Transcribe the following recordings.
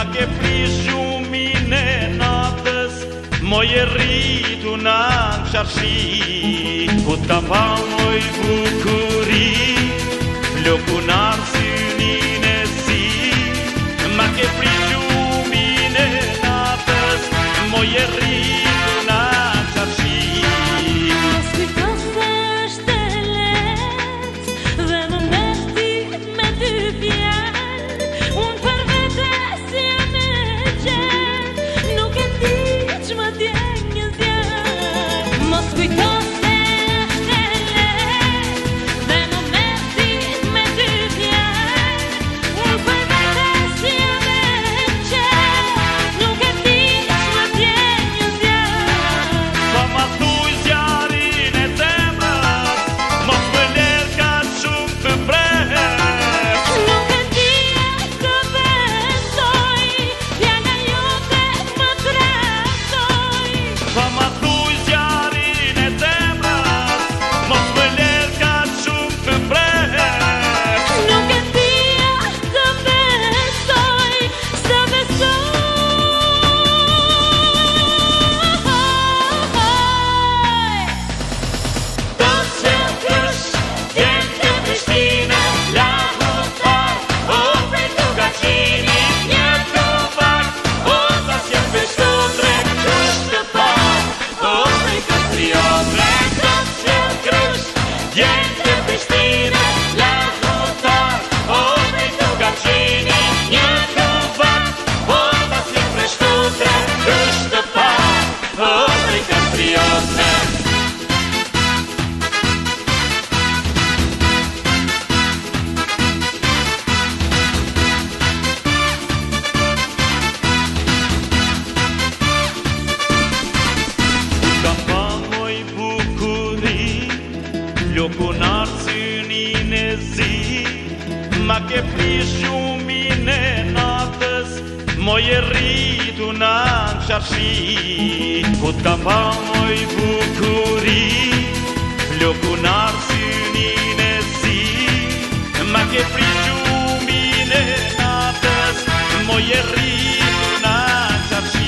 ke prish gjumin e natës, moj e rritu në qarshi, ku ta pa moj bukuri, floku në arsynin e si. Ma ke prish gjumin e natës, moj e rritu në qarshi. Floku në arsynin e zi, ma ke prish gjumin e natës, moj e rritu në qarshi, ku ta pa moj bukuri, floku në arsynin e zi, ma ke prish gjumin e natës, moj e rritu në qarshi.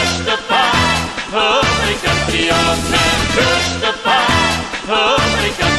Patriot, man, push the bar,